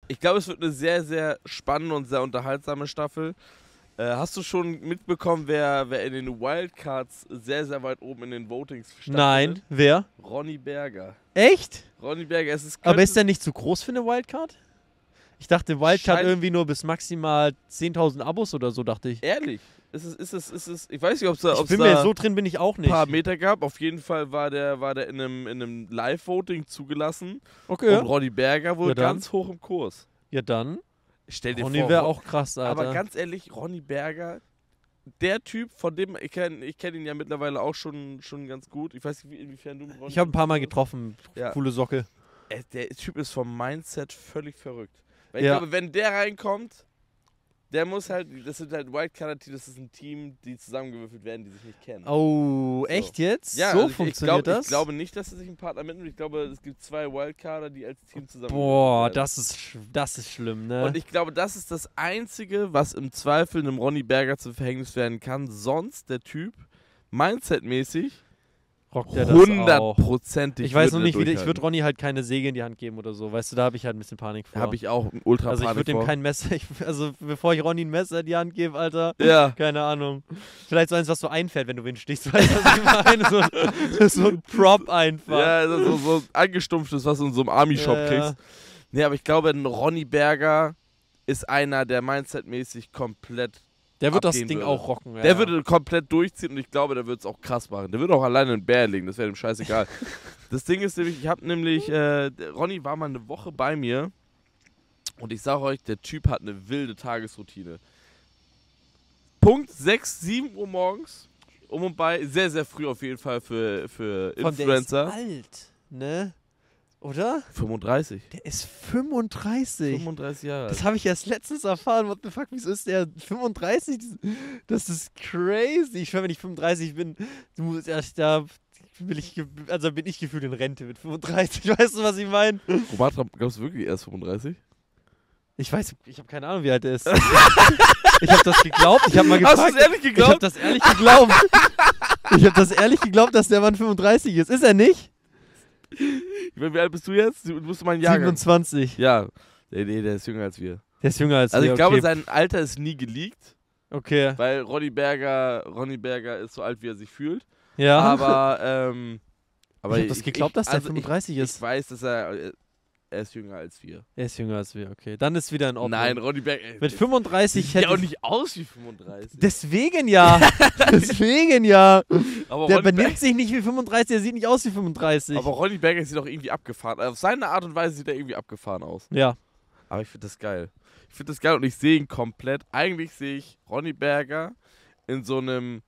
Ich glaube, es wird eine sehr, sehr spannende und sehr unterhaltsame Staffel. Hast du schon mitbekommen, wer in den Wildcards sehr, sehr weit oben in den Votings stattfindet? Nein, wer? Ronny Berger. Echt? Ronny Berger, es ist... Aber ist der nicht zu groß für eine Wildcard? Ich dachte, Wildcard irgendwie nur bis maximal 10.000 Abos oder so, dachte ich. Ehrlich? Ist es, ich weiß nicht, ob es so drin bin ich auch nicht. Ein paar Meter gab. Auf jeden Fall war der in einem Live-Voting zugelassen. Okay. Und Ronny Berger wohl ganz hoch im Kurs. Ja dann. Stell dir Ronny vor, wäre auch krass, Alter. Aber ganz ehrlich, Ronny Berger, der Typ, von dem, ich kenn ihn ja mittlerweile auch schon ganz gut. Ich weiß nicht, inwiefern du Ronny... Ich habe ein paar Mal getroffen. Ja. Coole Socke. Der Typ ist vom Mindset völlig verrückt. Weil ich glaube, wenn der reinkommt, der muss halt, das sind halt Wildcard-Teams, das ist ein Team, die zusammengewürfelt werden, die sich nicht kennen. Oh, so. Echt jetzt? Ja, so also funktioniert das? Ich glaube nicht, dass er sich einen Partner mitnimmt. Ich glaube, es gibt 2 Wildcarder, die als Team zusammen. Boah, das ist schlimm, ne? Und ich glaube, das ist das Einzige, was im Zweifel einem Ronny Berger zum Verhängnis werden kann. Sonst der Typ, Mindset-mäßig, rockt er das auch. 100%. Ich weiß noch nicht, ich würde Ronny halt keine Säge in die Hand geben oder so. Weißt du, da habe ich halt ein bisschen Panik vor. Da habe ich auch ultra Panik vor. Also ich würde ihm kein Messer, bevor ich Ronny ein Messer in die Hand gebe, Alter, keine Ahnung. Vielleicht so eins, was so einfällt, wenn du wen stichst. Weißt du, was ich meine? So ein Prop einfach. Ja, so ein angestumpftes, was du in so einem Army-Shop kriegst. Nee, aber ich glaube, ein Ronny Berger ist einer, der mindsetmäßig komplett der wird das Ding auch rocken. Ja. Der würde komplett durchziehen und ich glaube, der wird es auch krass machen. Der würde auch alleine einen Bär legen, das wäre dem scheißegal. Das Ding ist nämlich, Ronny war mal eine Woche bei mir und ich sage euch, der Typ hat eine wilde Tagesroutine. Punkt 6, 7 Uhr morgens, um und bei, sehr, sehr früh auf jeden Fall für Influencer. Der ist alt, ne? Oder? 35. Der ist 35. 35 Jahre alt. Das habe ich erst letztens erfahren. What the fuck, wieso ist der 35? Das ist crazy. Ich schwöre, wenn ich 35 bin, bin ich gefühlt in Rente mit 35. Weißt du, was ich meine? Robert, glaubst du wirklich erst 35? Ich weiß, ich habe keine Ahnung, wie alt er ist. Ich habe das geglaubt. Ich habe mal gefragt. Hast du es ehrlich geglaubt? Ich habe das ehrlich geglaubt. Ich habe das ehrlich geglaubt, dass der Mann 35 ist. Ist er nicht? Wie alt bist du jetzt? Du musst mal ein Jahr. 27. Ja. Nee, der ist jünger als wir. Der ist jünger als wir. Also ich glaube, sein Alter ist nie geleakt. Okay. Weil Ronny Berger ist so alt, wie er sich fühlt. Ja. Aber ich habe das geglaubt, dass der 35 ist. Ich weiß, dass er ist jünger als wir. Er ist jünger als wir, okay. Dann ist wieder in Ordnung. Nein, Ronny Berger... Mit 35 sieht ja auch nicht aus wie 35. Deswegen ja. Deswegen ja. Aber der benimmt sich nicht wie 35, der sieht nicht aus wie 35. Aber Ronny Berger sieht doch irgendwie abgefahren. Auf seine Art und Weise sieht er irgendwie abgefahren aus. Ja. Aber ich finde das geil. Ich finde das geil und ich sehe ihn komplett. Eigentlich sehe ich Ronny Berger in so einem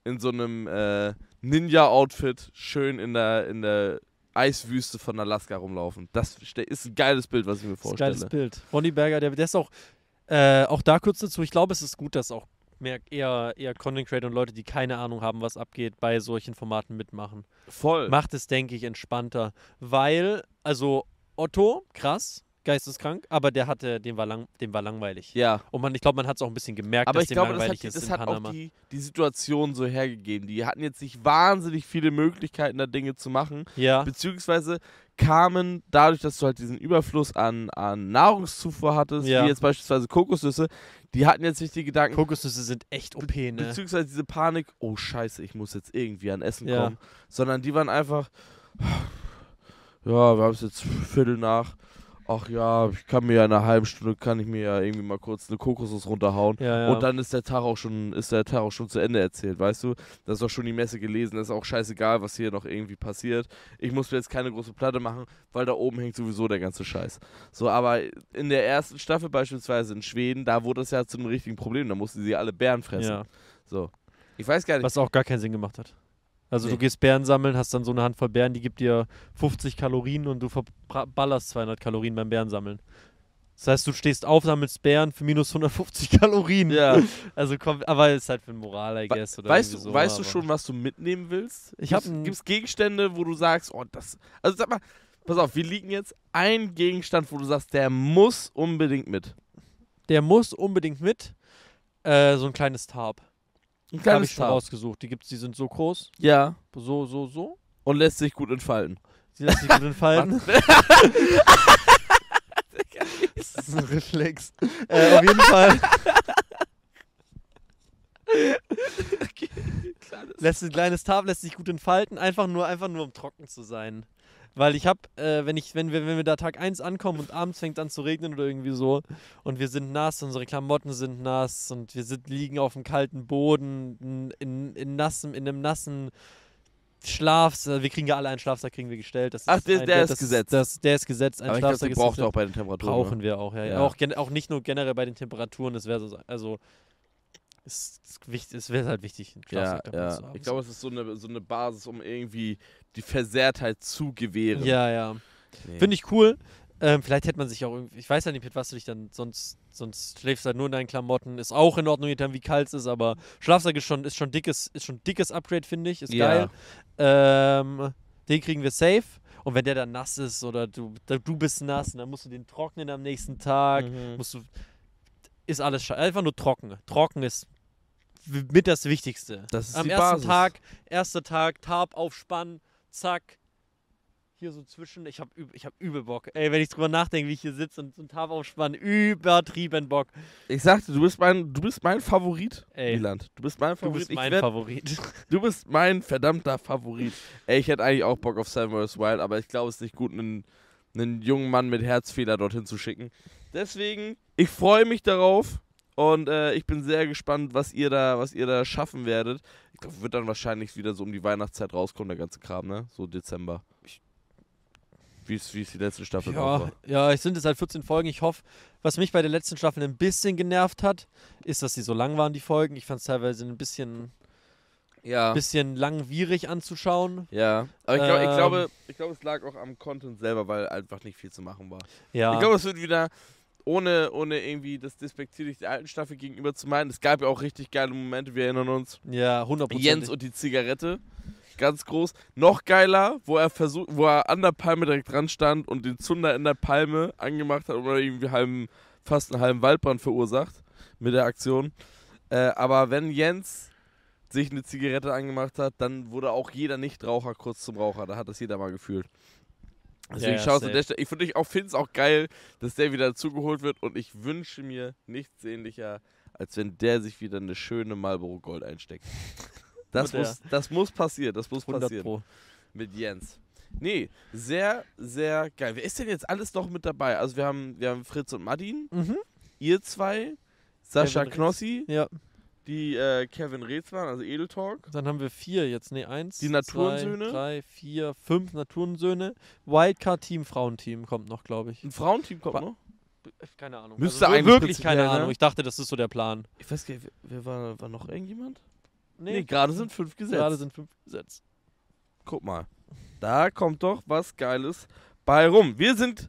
Ninja-Outfit schön in der Eiswüste von Alaska rumlaufen. Das ist ein geiles Bild, was ich mir vorstelle. Geiles Bild. Ronny Berger, der ist auch da kurz dazu, ich glaube, es ist gut, dass auch eher Content Creator und Leute, die keine Ahnung haben, was abgeht, bei solchen Formaten mitmachen. Voll. Macht es, denke ich, entspannter. Weil, also Otto, krass, geisteskrank, aber dem war langweilig. Ja. Und ich glaube, man hat es auch ein bisschen gemerkt, aber dass dem langweilig ist. Das hat auch die Situation so hergegeben. Die hatten jetzt nicht wahnsinnig viele Möglichkeiten, da Dinge zu machen. Ja. Beziehungsweise kamen dadurch, dass du halt diesen Überfluss an Nahrungszufuhr hattest, wie jetzt beispielsweise Kokosnüsse, die hatten jetzt nicht die Gedanken. Kokosnüsse sind echt OP, ne? Beziehungsweise diese Panik, oh Scheiße, ich muss jetzt irgendwie an Essen kommen. Sondern die waren einfach, ja, wir haben es jetzt Viertel nach. Ach ja, ich kann mir ja in einer halben Stunde, kann ich mir ja irgendwie mal kurz eine Kokosnuss runterhauen. Ja. Und dann ist der Tag auch schon zu Ende erzählt, weißt du? Das ist auch schon die Messe gelesen, das ist auch scheißegal, was hier noch irgendwie passiert. Ich muss mir jetzt keine große Platte machen, weil da oben hängt sowieso der ganze Scheiß. So, aber in der ersten Staffel beispielsweise in Schweden, da wurde es ja zu einem richtigen Problem, da mussten sie alle Beeren fressen. Ja. So. Ich weiß gar nicht. Was auch gar keinen Sinn gemacht hat. Also du gehst Beeren sammeln, hast dann so eine Handvoll Beeren, die gibt dir 50 Kalorien und du verballerst 200 Kalorien beim Beeren sammeln. Das heißt, du stehst auf, sammelst Beeren für minus 150 Kalorien. Ja. Also aber ist halt für Moral, I guess. Oder weißt du schon, was du mitnehmen willst? Gibt es Gegenstände, wo du sagst, oh, das... Also sag mal, pass auf, wir liegen jetzt ein Gegenstand, wo du sagst, der muss unbedingt mit. Der muss unbedingt mit. So ein kleines Tarp. Ein kleines habe ich schon rausgesucht. Die sind so groß. Ja. So. Und lässt sich gut entfalten. Sie lässt sich gut entfalten. Das ist ein Reflex. Auf jeden Fall. Okay, klar, Ein kleines Tarp lässt sich gut entfalten, einfach nur um trocken zu sein. Weil ich habe, wenn wir da Tag 1 ankommen und abends fängt an zu regnen oder irgendwie so und wir sind nass, unsere Klamotten sind nass und wir liegen auf dem kalten Boden in einem nassen Schlaf, wir kriegen ja alle einen Schlafsack, kriegen wir gestellt. Das Ach, ist der ist gesetzt. Der ist gesetzt, ein aber ich glaube, Schlafsack die ist braucht gesetzt. auch bei den Temperaturen. Brauchen wir auch, ja. Ja. Auch nicht nur generell bei den Temperaturen, das wäre so, also es wäre halt wichtig, einen Ja, Schlafsack dabei zu ja. haben. Ich glaube, es ist so eine Basis, um irgendwie die Versehrtheit zu gewähren. Ja. Nee. Finde ich cool. Vielleicht hätte man sich auch irgendwie, ich weiß ja nicht, mit was du dich dann, sonst schläfst du halt nur in deinen Klamotten. Ist auch in Ordnung, je nachdem, wie kalt es ist, aber Schlafsack ist schon dickes Upgrade, finde ich. Ist Ja. geil. Den kriegen wir safe. Und wenn der dann nass ist oder du bist nass, dann musst du den trocknen am nächsten Tag. Mhm. Ist alles einfach nur trocken. Trocken ist mit das Wichtigste. Das ist Am die ersten Basis. erster Tag, Tarp aufspannen, zack. Hier so zwischen, ich hab übel Bock. Ey, wenn ich drüber nachdenke, wie ich hier sitze und so ein Tarp aufspannen, übertrieben Bock. Ich sagte, du bist mein Favorit, Ey. Wieland. Du bist mein Du Favorit. bist mein Favorit. Du bist mein verdammter Favorit. Ey, ich hätte eigentlich auch Bock auf Seven vs. Wild, aber ich glaube, es ist nicht gut, einen jungen Mann mit Herzfehler dorthin zu schicken. Deswegen, ich freue mich darauf und ich bin sehr gespannt, was ihr da schaffen werdet. Ich glaube, wird dann wahrscheinlich wieder so um die Weihnachtszeit rauskommen, der ganze Kram, ne? So Dezember. Wie es die letzte Staffel auch war. Ja, es sind jetzt halt 14 Folgen. Ich hoffe, was mich bei der letzten Staffel ein bisschen genervt hat, ist, dass sie so lang waren, die Folgen. Ich fand es teilweise ein bisschen langwierig anzuschauen. Ja, aber ich glaube, es lag auch am Content selber, weil einfach nicht viel zu machen war. Ja. Ich glaube, es wird wieder, ohne irgendwie das despektierlich der alten Staffel gegenüber zu meinen, es gab ja auch richtig geile Momente, wir erinnern uns. Ja, 100%. Jens und die Zigarette, ganz groß. Noch geiler, wo er an der Palme direkt dran stand und den Zunder in der Palme angemacht hat und irgendwie fast einen halben Waldbrand verursacht mit der Aktion. Aber wenn Jens sich eine Zigarette angemacht hat, dann wurde auch jeder Nichtraucher kurz zum Raucher. Da hat das jeder mal gefühlt. Deswegen schaust du an der Stelle. Ich finde es auch geil, dass der wieder dazugeholt wird und ich wünsche mir nichts sehnlicher, als wenn der sich wieder eine schöne Marlboro Gold einsteckt. Das muss passieren. Das muss 100 passieren. Pro. Mit Jens. Nee, sehr, sehr geil. Wer ist denn jetzt alles noch mit dabei? Also wir haben Fritz und Martin, Mhm. ihr zwei, Sascha Kevin Reetz. Knossi, Ja. die Kevin Reetz waren, also Edel Talk. Dann haben wir 4 jetzt. Ne, 1, Die Naturensöhne. 2, 3, 4, 5 Naturensöhne. Wildcard-Team, Frauenteam kommt noch, glaube ich. Ein Frauenteam kommt Wa- noch? Keine Ahnung. Müsste also eigentlich wirklich keine prinzipiell, ne? Ahnung. Ich dachte, das ist so der Plan. Ich weiß gar nicht, wer war noch irgendjemand? Nee, Nee, gerade sind 5 gesetzt. Gerade sind 5 gesetzt. Guck mal. Da kommt doch was Geiles bei rum. Wir sind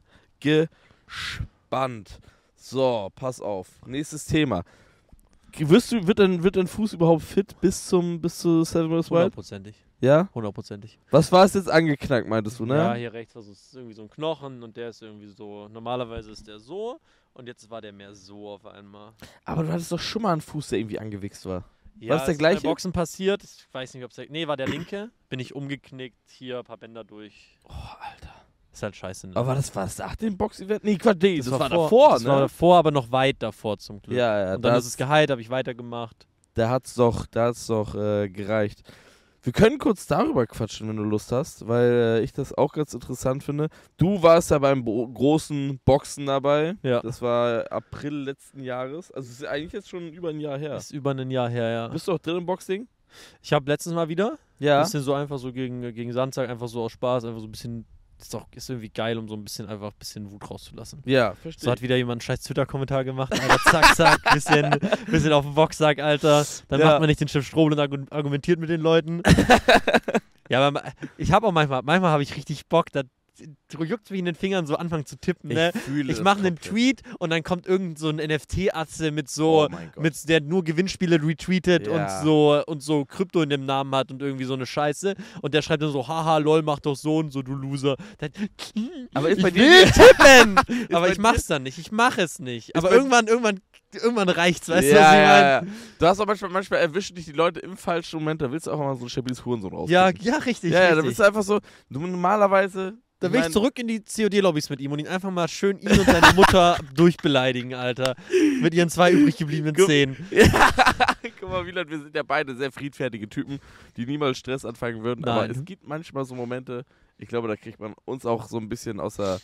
gespannt. So, pass auf. Nächstes Thema. Wird dein Fuß überhaupt fit bis zu Seven vs. Wild? 100%ig. Ja? 100%ig. Was war es jetzt angeknackt, meintest du, ne? Ja, hier rechts war so, ist irgendwie so ein Knochen und der ist irgendwie so, normalerweise ist der so und jetzt war der mehr so auf einmal. Aber du hattest doch schon mal einen Fuß, der irgendwie angewichst war. Ja, War das der ist gleiche? Bei Boxen passiert, ich weiß nicht, ob es nee, war der linke, bin ich umgeknickt, hier ein paar Bänder durch. Oh, Alter. Ist halt scheiße. Ne? Aber war das nach dem Box-Event? Nee, Quatsch, nee, das war vor, davor, das ne? war davor, aber noch weit davor zum Glück. Ja, und dann ist es geheilt, habe ich weitergemacht. Da hat's doch gereicht. Wir können kurz darüber quatschen, wenn du Lust hast, weil ich das auch ganz interessant finde. Du warst ja beim großen Boxen dabei. Ja. Das war April letzten Jahres. Also es ist eigentlich jetzt schon über ein Jahr her. Ist über ein Jahr her, ja. Bist du auch drin im Boxding? Ich habe letztens mal wieder, Ja. bisschen so einfach so gegen Sandsack, einfach so aus Spaß, einfach so ein bisschen, ist irgendwie geil, um so ein bisschen Wut rauszulassen. Ja, So verstehe. hat wieder jemand einen scheiß Twitter-Kommentar gemacht, Alter, zack, bisschen auf den Boxsack, Alter. Dann Ja. macht man nicht den Chef Strobel und argumentiert mit den Leuten. Ja, aber ich habe auch manchmal habe ich richtig Bock, da juckt mich in den Fingern so anfangen zu tippen, ne? Ich mache einen Tweet und dann kommt irgend so ein NFT-Atze mit so, Oh mein Gott. der nur Gewinnspiele retweetet Ja. und so Krypto in dem Namen hat und irgendwie so eine Scheiße. Und der schreibt dann so, haha, lol, mach doch so und so, du Loser. Dann, Aber ist ich bei dir- will tippen! aber bei ich mach's dann nicht, ich mach es nicht. Aber bei- irgendwann reicht's, weißt du, ja, was ich meine? ja. Du hast auch manchmal erwischen dich die Leute im falschen Moment, da willst du auch mal so ein stabiles Hurensohn raus. Ja, richtig. Ja, da richtig. bist du einfach so, normalerweise Da will ich zurück in die COD-Lobbys mit ihm und ihn einfach mal schön ihn und seine Mutter durchbeleidigen, Alter. Mit ihren 2 übrig gebliebenen Zähnen. Ja, guck mal, Wieland, wir sind ja beide sehr friedfertige Typen, die niemals Stress anfangen würden. Nein. Aber es gibt manchmal so Momente, ich glaube, da kriegt man uns auch so ein bisschen aus der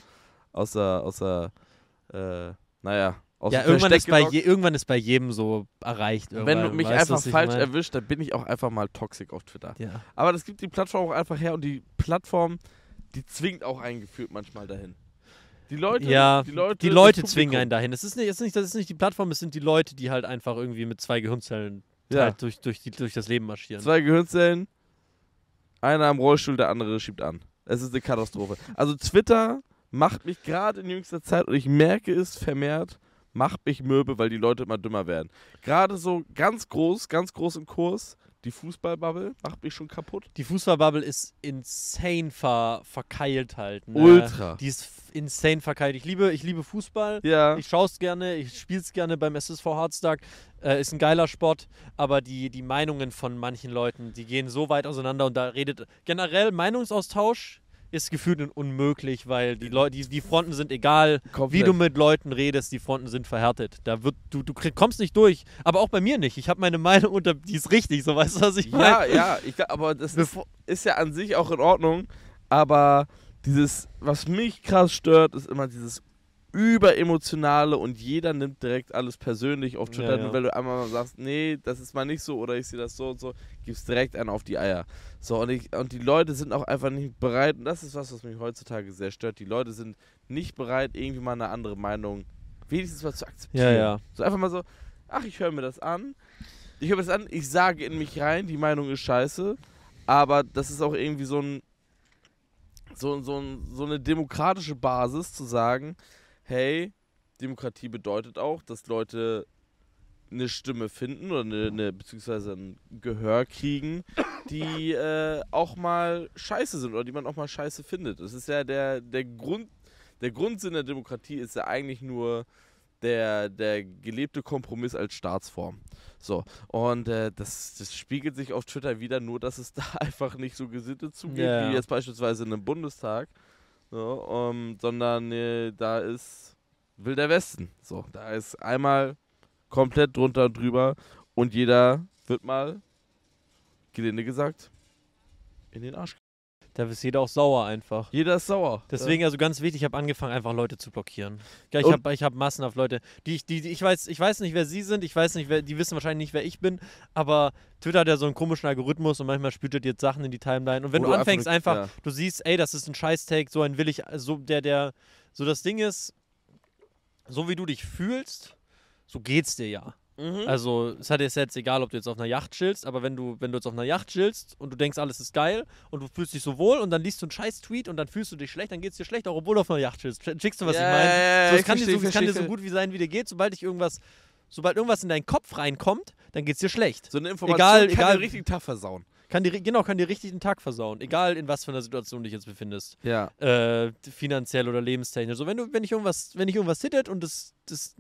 Ja, irgendwann ist bei jedem so erreicht. Wenn du mich weißt, einfach falsch erwischt, dann bin ich auch einfach mal toxic auf Twitter. Ja. Aber das gibt die Plattform auch einfach her und die Plattform, die zwingt auch einen gefühlt manchmal dahin. Die Leute zwingen einen dahin. Das ist nicht die Plattform, es sind die Leute, die halt einfach irgendwie mit 2 Gehirnzellen halt durch das Leben marschieren. 2 Gehirnzellen, einer am Rollstuhl, der andere schiebt an. Es ist eine Katastrophe. Also Twitter macht mich gerade in jüngster Zeit, und ich merke es vermehrt, macht mich mürbe, weil die Leute immer dümmer werden. Gerade so ganz groß im Kurs, die Fußballbubble macht mich schon kaputt. Die Fußballbubble ist insane verkeilt halt. Ne? Ultra. Die ist insane verkeilt. Ich liebe Fußball. Ja. Ich schaue es gerne. Ich spiele es gerne beim SSV Harztag. Ist ein geiler Sport. Aber die Meinungen von manchen Leuten, die gehen so weit auseinander. Und da redet generell Meinungsaustausch ist gefühlt unmöglich, weil die Fronten sind egal, komplett. Wie du mit Leuten redest, die Fronten sind verhärtet. Du kommst nicht durch, aber auch bei mir nicht. Ich habe meine Meinung und die ist richtig, so weißt du, was ich meine? Ja, aber das ist ja an sich auch in Ordnung, aber was mich krass stört, ist immer dieses überemotionale und jeder nimmt direkt alles persönlich auf Twitter, nur weil du einmal mal sagst, nee, das ist mal nicht so oder ich sehe das so und so, gibst direkt einen auf die Eier. So, und die Leute sind auch einfach nicht bereit, und das ist was mich heutzutage sehr stört, die Leute sind nicht bereit, irgendwie mal eine andere Meinung wenigstens mal zu akzeptieren. Ja. So einfach mal so, ach, ich höre mir das an, ich sage in mich rein, die Meinung ist scheiße, aber das ist auch irgendwie so eine demokratische Basis zu sagen, hey, Demokratie bedeutet auch, dass Leute eine Stimme finden oder beziehungsweise ein Gehör kriegen, die auch mal scheiße sind oder die man auch mal scheiße findet. Das ist ja der Grundsinn der Demokratie ist ja eigentlich nur der gelebte Kompromiss als Staatsform. So, und das spiegelt sich auf Twitter wieder, nur dass es da einfach nicht so gesittet zugeht, wie jetzt beispielsweise in einem Bundestag. So, sondern da ist Wilder Westen. So, da ist einmal komplett drunter und drüber und jeder wird mal, gelinde gesagt, in den Arsch. Da ist jeder auch sauer einfach. Jeder ist sauer. Deswegen, also ganz wichtig, ich habe angefangen, einfach Leute zu blockieren. Ja, ich hab massenhaft Leute, ich weiß nicht, wer sie sind, ich weiß nicht, die wissen wahrscheinlich nicht, wer ich bin, aber Twitter hat ja so einen komischen Algorithmus und manchmal spült er dir Sachen in die Timeline. Und wenn du anfängst du siehst, ey, das ist ein Scheiß-Take, so ein will ich, so so das Ding ist, so wie du dich fühlst, so geht's dir ja. Also, es ist jetzt egal, ob du jetzt auf einer Yacht chillst, aber wenn du jetzt auf einer Yacht chillst und du denkst, alles ist geil und du fühlst dich so wohl und dann liest du einen Scheiß-Tweet und dann fühlst du dich schlecht, dann geht's dir schlecht, auch obwohl du auf einer Yacht chillst. Schickst du, was ich meine? So, es kann dir so gut wie sein, wie dir geht, sobald irgendwas in deinen Kopf reinkommt, dann geht's dir schlecht. So eine Information kann dir richtig den Tag versauen. Kann dir richtig den Tag versauen. Egal, in was für einer Situation du dich jetzt befindest. Ja. Finanziell oder lebenstechnisch. So, wenn dich irgendwas hittet und das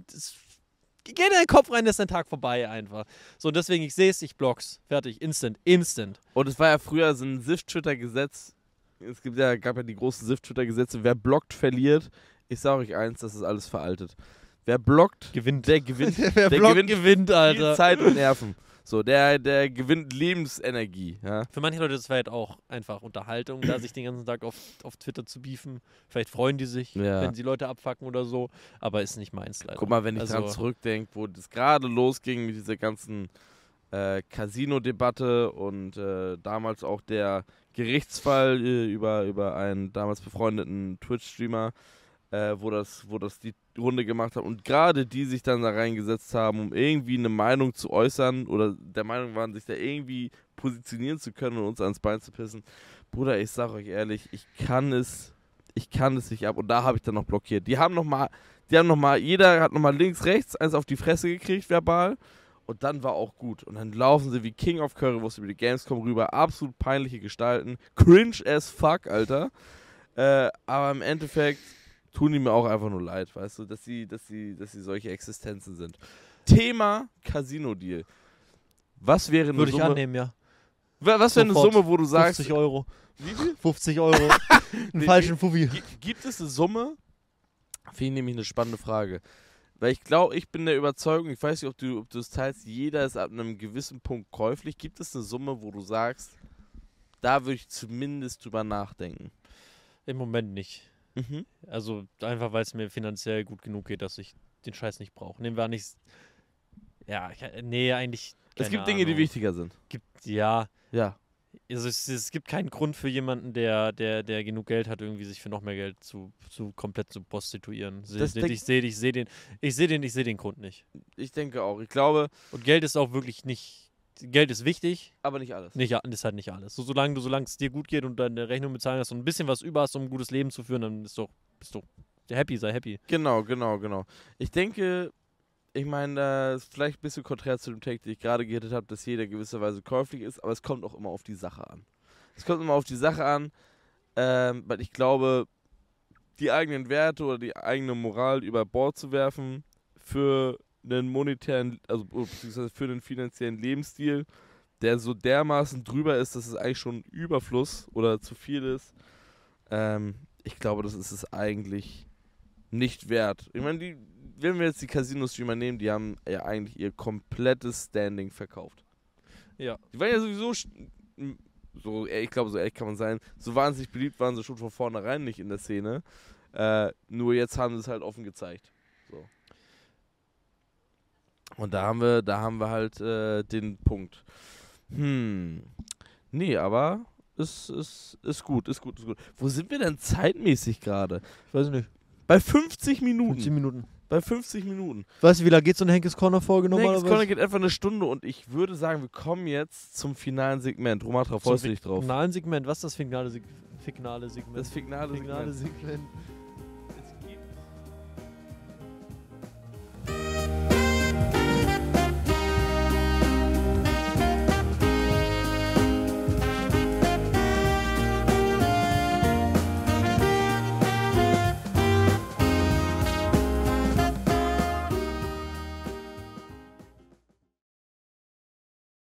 geh in deinen Kopf rein, ist dein Tag vorbei einfach. So, und deswegen, ich sehe es, ich block's. Fertig. Instant. Und es war ja früher so ein SIF-Twitter-Gesetz. Gab ja die großen SIF-Twitter-Gesetze. Wer blockt, verliert. Ich sage euch eins, das ist alles veraltet. Wer blockt, gewinnt. Der gewinnt. Wer blockt, gewinnt, Alter. Viel Zeit und Nerven. So, der gewinnt Lebensenergie. Ja? Für manche Leute ist es vielleicht auch einfach Unterhaltung, da sich den ganzen Tag auf Twitter zu beefen. Vielleicht freuen die sich, wenn sie Leute abfacken oder so, aber ist nicht meins leider. Guck mal, wenn ich dran zurückdenke, wo das gerade losging mit dieser ganzen Casino-Debatte und damals auch der Gerichtsfall über einen damals befreundeten Twitch-Streamer, wo das die Runde gemacht hat und gerade die sich dann da reingesetzt haben, um irgendwie eine Meinung zu äußern oder der Meinung waren, sich da irgendwie positionieren zu können und uns ans Bein zu pissen. Bruder, ich sag euch ehrlich, ich kann es nicht ab und da habe ich dann noch blockiert. Jeder hat nochmal links, rechts eins auf die Fresse gekriegt, verbal. Und dann war auch gut. Und dann laufen sie wie King of Currywurst über die Gamescom rüber. Absolut peinliche Gestalten. Cringe as fuck, Alter. Aber im Endeffekt tun die mir auch einfach nur leid, weißt du, dass sie solche Existenzen sind. Thema Casino-Deal. Was wäre eine Würde ich Summe? annehmen, ja. Was für eine Sofort. Summe, wo du sagst... 50 Euro. Wie viel? 50 Euro. Einen falschen Fuffi. Gibt es eine Summe? Finde ich nämlich eine spannende Frage. Weil ich glaube, ich bin der Überzeugung, ich weiß nicht, ob du es teilst, jeder ist ab einem gewissen Punkt käuflich. Gibt es eine Summe, wo du sagst, da würde ich zumindest drüber nachdenken? Im Moment nicht. Mhm. Also einfach, weil es mir finanziell gut genug geht, dass ich den Scheiß nicht brauche. Nehmen wir nicht... Ja, nee, eigentlich... Es gibt Dinge, die wichtiger sind. Ja. Ja. Also es gibt keinen Grund für jemanden, der genug Geld hat, irgendwie sich für noch mehr Geld komplett zu prostituieren. Ich sehe den Grund nicht. Ich denke auch. Ich glaube... Und Geld ist auch wirklich nicht... Geld ist wichtig. Aber nicht alles. Ist halt nicht alles. So, solange es dir gut geht und deine Rechnung bezahlen hast und ein bisschen was über hast, um ein gutes Leben zu führen, dann bist du happy, sei happy. Genau. Ich denke... Ich meine, vielleicht ein bisschen konträr zu dem Take, den ich gerade geredet habe, dass jeder gewisserweise käuflich ist, aber es kommt auch immer auf die Sache an. Weil ich glaube, die eigenen Werte oder die eigene Moral über Bord zu werfen für einen monetären, also beziehungsweise für einen finanziellen Lebensstil, der so dermaßen drüber ist, dass es eigentlich schon ein Überfluss oder zu viel ist, ich glaube, das ist es eigentlich nicht wert. Ich meine, wenn wir jetzt die Casino-Streamer nehmen, die haben ja eigentlich ihr komplettes Standing verkauft. Ja. Die waren ja sowieso, ich glaube, so ehrlich kann man sein, so wahnsinnig beliebt waren sie schon von vornherein nicht in der Szene. Nur jetzt haben sie es halt offen gezeigt. So. Und da haben wir halt den Punkt. Nee, aber ist gut. Wo sind wir denn zeitmäßig gerade? Ich weiß nicht. Bei 50 Minuten. 50 Minuten. Bei 50 Minuten. Weißt du, wie lange geht so eine Henkes Corner-Folge normalerweise? Henkes Corner geht etwa eine Stunde und ich würde sagen, wir kommen jetzt zum finalen Segment. Romatra, freust du dich drauf? Finalen Segment? Was ist das finale Segment? Das finale Segment. Segment.